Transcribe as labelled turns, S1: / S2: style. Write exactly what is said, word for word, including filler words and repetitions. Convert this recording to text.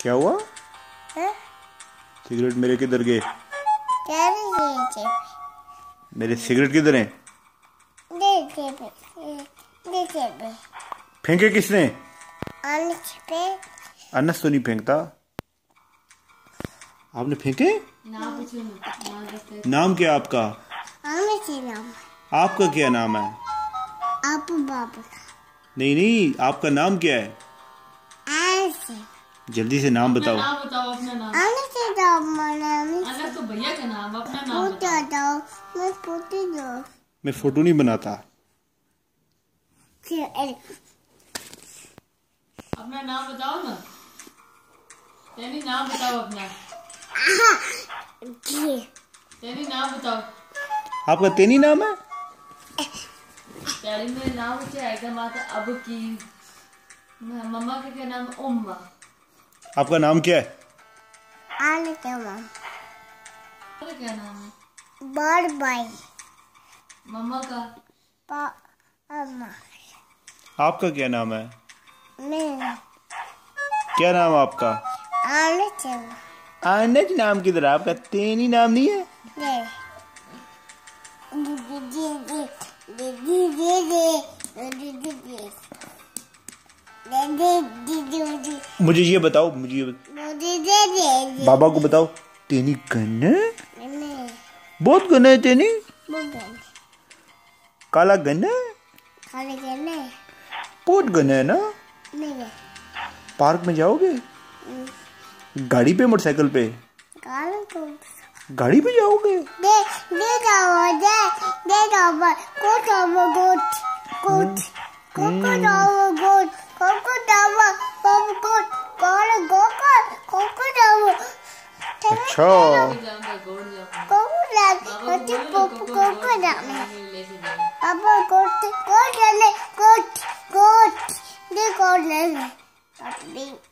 S1: क्या हुआ?
S2: हाँ?
S1: सिगरेट मेरे किधर गए?
S2: क्या नहीं?
S1: मेरे सिगरेट किधर हैं? फेंके किसने?
S2: अनस पे।
S1: अनस तो नहीं फेंकता। आपने फेंके? नाम क्या आपका?
S2: नाम।
S1: आपका क्या नाम है?
S2: आप बाबा।
S1: नहीं नहीं, आपका नाम क्या है?
S2: ऐसे।
S1: जल्दी से नाम बताओ।
S3: नाम बताओ अपना नाम।
S2: अनस नाम नाम।
S3: अनस तो भैया का नाम, अपना नाम बताओ।
S2: दो मैं फोटो दो।
S1: मैं फोटो नहीं बनाता।
S3: अपना नाम बताओ ना। तेरी नाम बताओ अपना। तेरी नाम बताओ।
S1: आपका तेनी नाम है?
S3: तेरी मेरे नाम से एकदम आता अब की। मम्मा का क्या नाम? उम्मा।
S1: आपका नाम क्या है?
S2: आने क्या नाम?
S3: क्या नाम है?
S2: बड़ भाई।
S3: मम्मा का?
S2: अम्मा।
S1: आपका क्या नाम है?
S2: मैं।
S1: क्या नाम आपका?
S2: आने चलो।
S1: आनज नाम किधर? आपका तेनी नाम नहीं है?
S2: दे। दे दे दे दे दे दे दे दे दे दे।
S1: मुझे ये बताओ, मुझे ये बताओ।
S2: दे दे दे।
S1: बाबा को बताओ। तेनी गन है?
S2: नहीं।
S1: बहुत गन है तेनी।
S2: बुगन।
S1: काला गन है?
S2: खाने के नहीं।
S1: बहुत गन है ना?
S2: नहीं।
S1: पार्क में जाओगे? गाड़ी पे, मोटरसाइकिल पे?
S2: काला तो।
S1: गाड़ी पे जाओगे?
S2: दे दे जाओ दे दे जाओ कोट जाओ गोट कोट कोट जाओ गोट कोट जाओ कोट कोट कोट गोट कोट जाओ।
S1: अच्छा।
S2: कोट लाग कोट कोट कोट जाना। अब कोट कोट ले कोट कोट दे कोट ले।